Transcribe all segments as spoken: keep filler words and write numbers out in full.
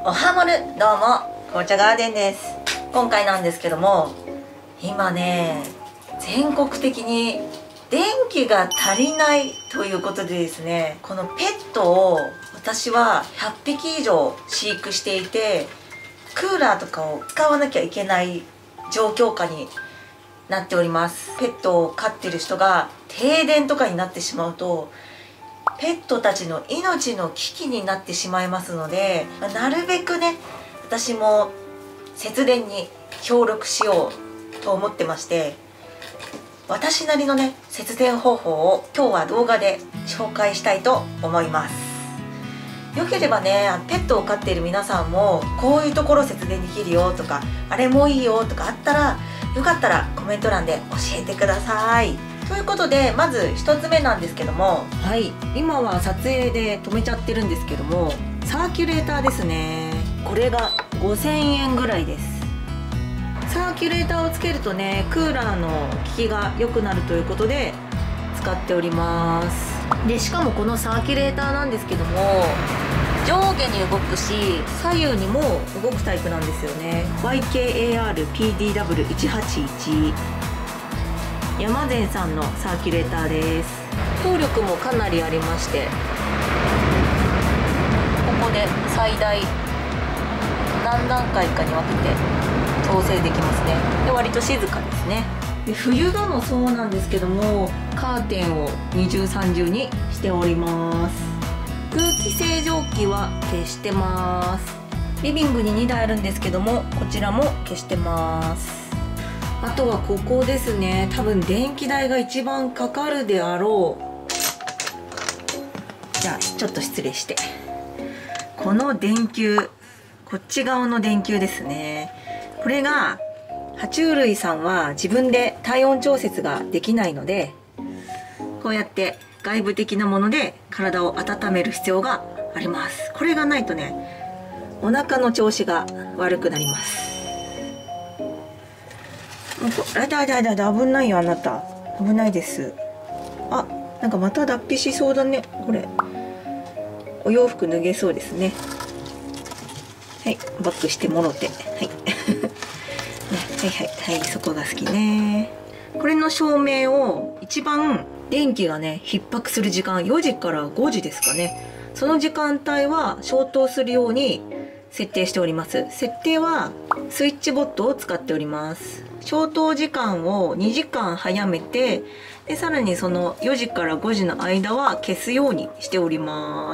おはモル、どうも紅茶ガーデンです。今回なんですけども、今ね全国的に電気が足りないということでですね、このペットを私はひゃっぴき以上飼育していて、クーラーとかを使わなきゃいけない状況下になっております。ペットを飼ってる人が停電とかになってしまうとペットたちの命の危機になってしまいますので、なるべくね私も節電に協力しようと思ってまして、私なりのね節電方法を今日は動画で紹介したいと思います。よければねペットを飼っている皆さんもこういうところ節電できるよとか、あれもいいよとかあったら、よかったらコメント欄で教えてください。ということで、まずひとつめなんですけども、はい、今は撮影で止めちゃってるんですけども、サーキュレーターですね。これがごせんえんぐらいです。サーキュレーターをつけるとねクーラーの効きが良くなるということで使っております。でしかもこのサーキュレーターなんですけども、上下に動くし左右にも動くタイプなんですよね。 ワイケーエーアールピーディーダブリューいちはちいち、山善さんのサーキュレーターです。風力もかなりありまして、ここで最大何段階かに分けて調整できますね。で割と静かですね。で冬場もそうなんですけども、カーテンを二重三重にしております。空気清浄機は消してます。リビングににだいあるんですけども、こちらも消してます。あとはここですね、多分電気代が一番かかるであろう。じゃあちょっと失礼して、この電球、こっち側の電球ですね。これが爬虫類さんは自分で体温調節ができないので、こうやって外部的なもので体を温める必要があります。これがないとねお腹の調子が悪くなります。あだだだだ危ないよ、あなた危ないです。あ、なんかまた脱皮しそうだね。これお洋服脱げそうですね。はい、バックしてもろて、はいね、はいはいはい、そこが好きね。これの照明を一番電気がね逼迫する時間、よじからごじですかね、その時間帯は消灯するように設定しております。設定はスイッチボットを使っております。消灯時間をにじかん早めて、でさらにそのよじからごじの間は消すようにしております。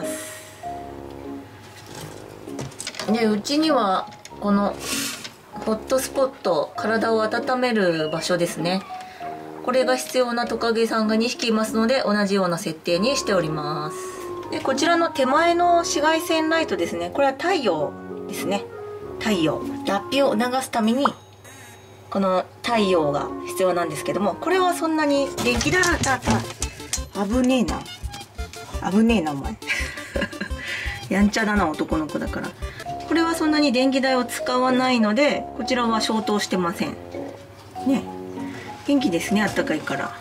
でうちにはこのホットスポット、体を温める場所ですね、これが必要なトカゲさんがにひきいますので、同じような設定にしております。でこちらの手前の紫外線ライトですね、これは太陽ですね。太陽、脱皮を促すためにこの太陽が必要なんですけども、これはそんなに電気だだだ危ねえな危ねえなお前やんちゃだな男の子だから。これはそんなに電気代を使わないので、こちらは消灯してませんね。元気ですね、あったかいから。はい、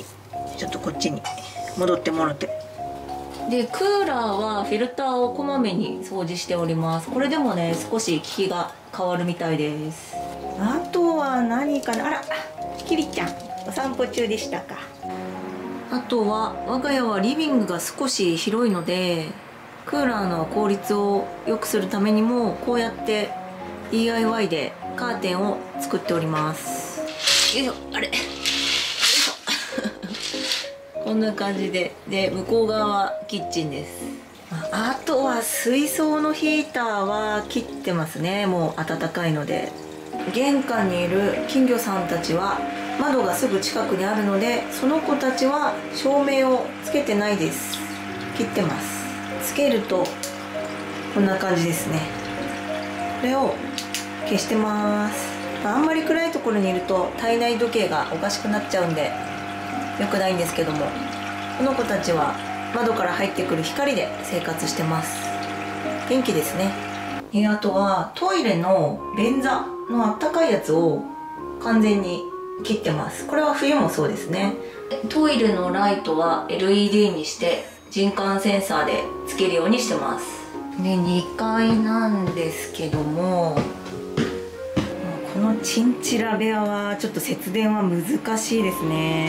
ちょっとこっちに戻ってもらって。でクーラーはフィルターをこまめに掃除しております。これでもね少し効きが変わるみたいです。あとは何かな、あらキリちゃんお散歩中でしたか。あとは我が家はリビングが少し広いので、クーラーの効率を良くするためにもこうやって ディーアイワイ でカーテンを作っております。よいしょ、あれよいしょこんな感じで、で向こう側はキッチンです。あとは水槽のヒーターは切ってますね、もう暖かいので。玄関にいる金魚さんたちは窓がすぐ近くにあるので、その子たちは照明をつけてないです。切ってます。つけるとこんな感じですね。これを消してます。あんまり暗いところにいると体内時計がおかしくなっちゃうんで良くないんですけども、この子たちは窓から入ってくる光で生活してます。元気ですね。えあとはトイレの便座のあったかいやつを完全に切ってます。これは冬もそうですね。トイレのライトは エルイーディー にして人感センサーでつけるようにしてます。 でにかいなんですけども、このチンチラ部屋はちょっと節電は難しいですね。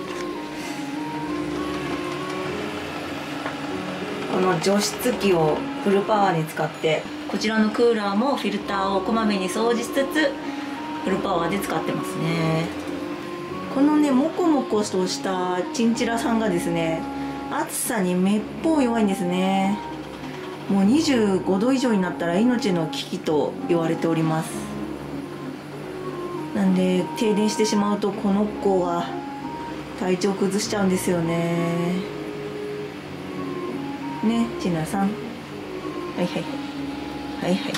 この除湿機をフルパワーに使って、こちらのクーラーもフィルターをこまめに掃除しつつフルパワーで使ってますね。このねモコモコとしたチンチラさんがですね、暑さにめっぽう弱いんですね。もうにじゅうごど以上になったら命の危機と言われております。なんで停電してしまうとこの子は体調崩しちゃうんですよね。ね、ちなさん。はいはいはいはい。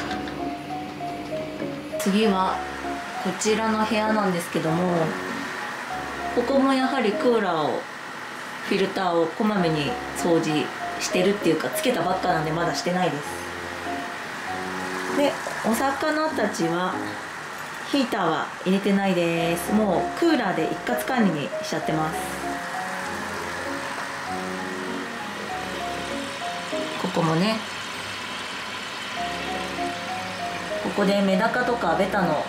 次はこちらの部屋なんですけども、ここもやはりクーラーをフィルターをこまめに掃除してるっていうか、つけたばっかなんでまだしてないです。でお魚たちはヒーターは入れてないです。もうクーラーで一括管理にしちゃってます。ここもね、ここでメダカとかベタの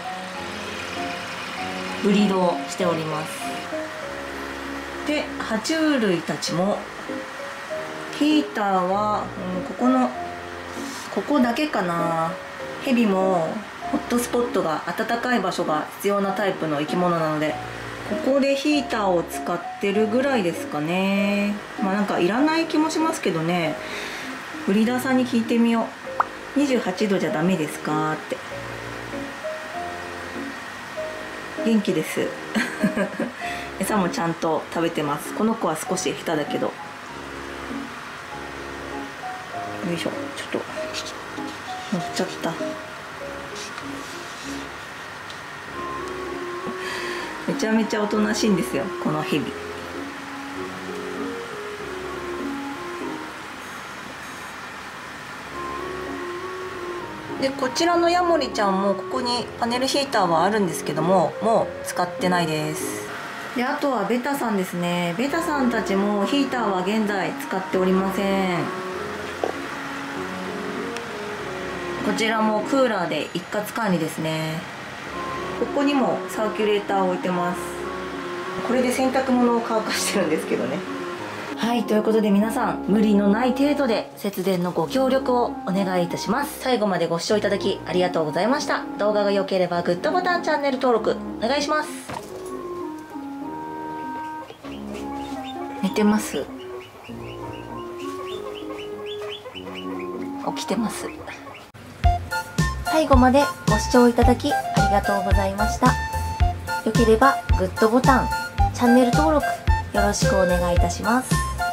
ブリードをしております。で爬虫類たちもヒーターは、うん、ここのここだけかな。ヘビもホットスポットが暖かい場所が必要なタイプの生き物なので、ここでヒーターを使ってるぐらいですかね。まあなんかいらない気もしますけどね。ブリーダーさんに聞いてみよう。にじゅうはちどじゃダメですかって。元気です餌もちゃんと食べてます。この子は少し下手だけど。よいしょ、ちょっと乗っちゃった。めちゃめちゃおとなしいんですよ、このヘビ。でこちらのヤモリちゃんもここにパネルヒーターはあるんですけども、もう使ってないです。であとはベタさんですね。ベタさんたちもヒーターは現在使っておりません。こちらもクーラーで一括管理ですね。ここにもサーキュレーターを置いてます。これで洗濯物を乾かしてるんですけどね。はい、ということで皆さん無理のない程度で節電のご協力をお願いいたします。最後までご視聴いただきありがとうございました。動画が良ければグッドボタン、チャンネル登録お願いします。寝てます？起きてます。最後までご視聴いただきありがとうございました。良ければグッドボタン、チャンネル登録よろしくお願いいたします。